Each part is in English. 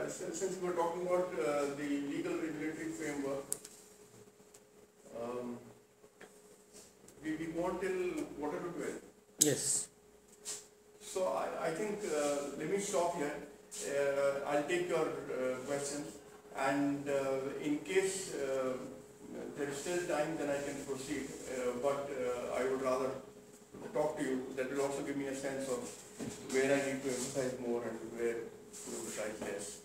since we were talking about the legal regulatory framework, um, we want till quarter to 12. Yes. So I think let me stop here. I'll take your questions, and in case there is still time, then I can proceed. But I would rather talk to you. That will also give me a sense of where I need to emphasize more and where to emphasize less.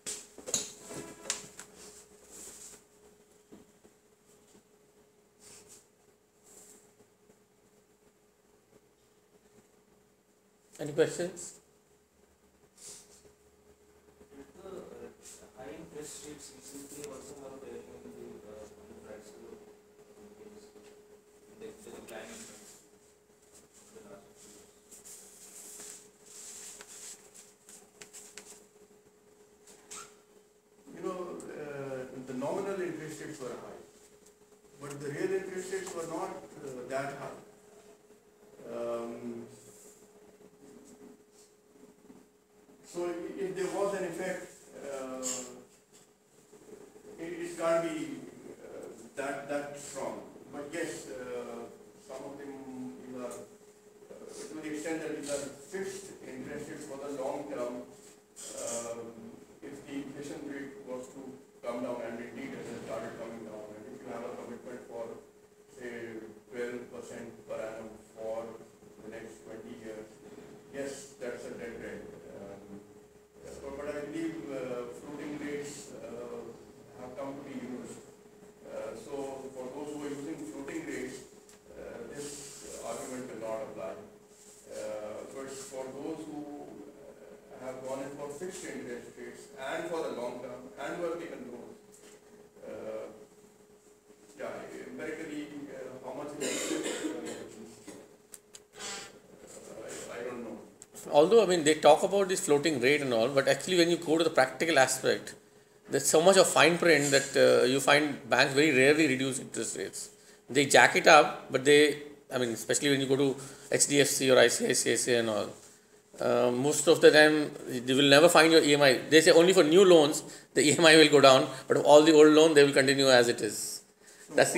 Any questions? High interest rates recently also have a bearing on the price of the decline in the last few years. You know, the nominal interest rates were high, but the real interest rates were not that high. So if there was an effect, it can't be that strong. But yes, some of them are, to the extent that these are fixed interest rates for the long term. If the inflation rate was to come down, and indeed it has started coming down, and if you have a commitment for say 12% per annum for the next 20 years, yes, that's a dead rate. But I believe floating rates have come to be used. So for those who are using floating rates, this argument will not apply. But for those who have gone in for fixed interest rates and for the long term and who have taken loans, empirically, how much is it? I don't know. Although, I mean, they talk about this floating rate and all, but actually when you go to the practical aspect, there's so much of fine print that you find banks very rarely reduce interest rates. They jack it up, but especially when you go to HDFC or ICICI and all, most of the time you will never find your EMI. They say only for new loans the EMI will go down, but all the old loan they will continue as it is. No, That's the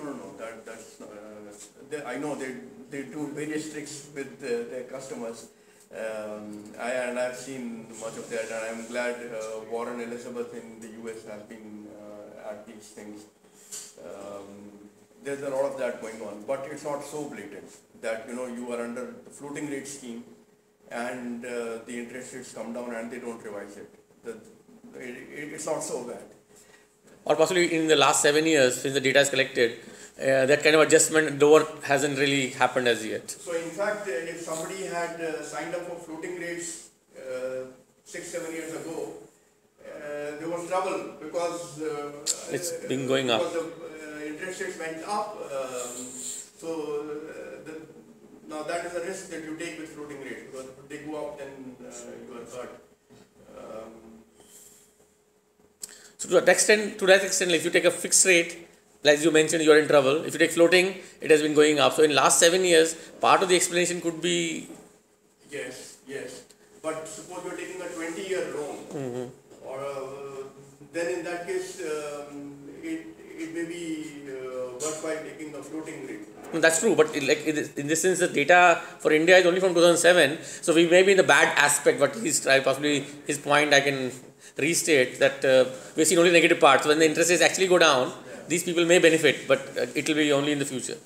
I know they do various tricks with their customers. I've seen much of that, and I'm glad Warren Elizabeth in the US has been at these things. There's a lot of that going on, but it's not so blatant that you are under the floating rate scheme and the interest rates come down and they don't revise it. It's not so bad. Or possibly in the last 7 years since the data is collected, that kind of adjustment hasn't really happened as yet. So in fact, if somebody had signed up for floating rates 6-7 years ago, there was trouble because it's been going up. Because the interest rates went up. Now that is a risk that you take with floating rates, because if they go up, then you are hurt. So to that extent, if you take a fixed rate, like you mentioned, you are in trouble. If you take floating, it has been going up. So in last 7 years, part of the explanation could be. Yes. But suppose you are taking a 20-year loan, or then in that case, it may be worthwhile taking a floating rate. No, that's true, but in this sense, the data for India is only from 2007. So we may be in the bad aspect, but possibly his point I can restate that we've seen only negative parts. When the interest rates actually go down, these people may benefit, but it will be only in the future.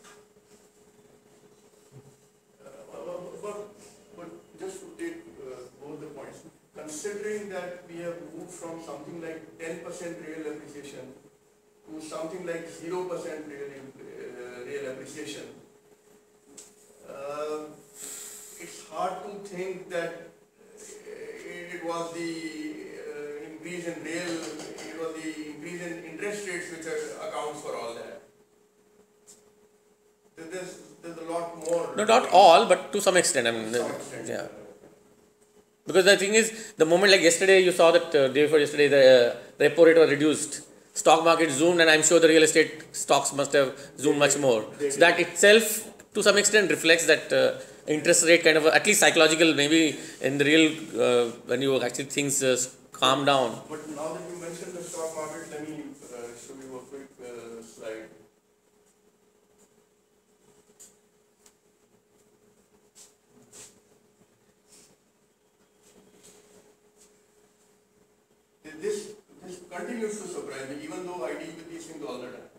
But just to take both the points, considering that we have moved from something like 10% real appreciation to something like 0% real appreciation, it's hard to think that it was the increase in interest rates which accounts for all that. There's a lot more. No, not all, but to some extent. Yeah. Because the thing is, the moment like yesterday, you saw that day before yesterday, the repo rate was reduced. Stock market zoomed, and I'm sure the real estate stocks must have zoomed much more. So that itself, to some extent, reflects that interest rate kind of, at least psychological, maybe in the real, when you actually things calm down. But now that you mentioned the stock market, let me show you a quick slide. This continues to surprise me, even though I deal with these things all the time.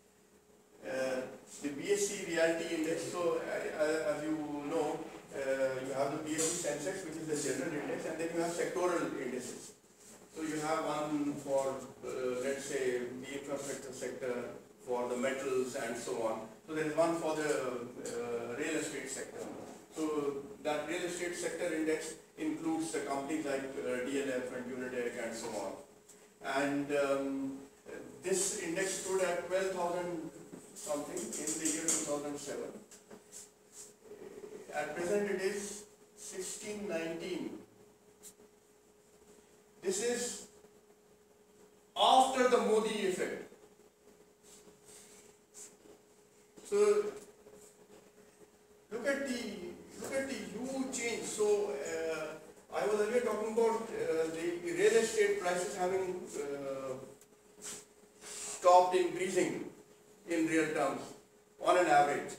The BSE Realty Index, so as you know, you have the BSE Sensex, which is the general index, and then you have sectoral indices. So you have one for, let's say, the infrastructure sector, for the metals and so on. So there is one for the real estate sector. So that real estate sector index includes the companies like DLF and Unitech and so on. And this index stood at 12,000 something in the year 2007. At present it is 1619. This is after the Modi effect. So look at the huge change. So I was earlier talking about the real estate prices having stopped increasing in real terms on an average,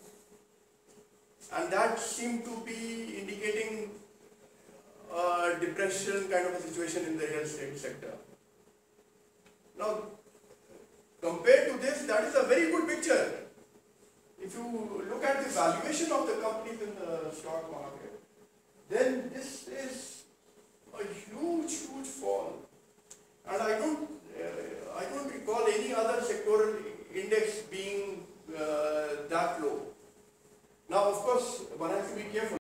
and that seemed to be indicating a depression kind of a situation in the real estate sector. Now, compared to this, that is a very good picture. If you look at the valuation of the companies in the stock market, then this is a huge fall. And I don't recall any other sectoral index being that low. Now, of course, one has to be careful.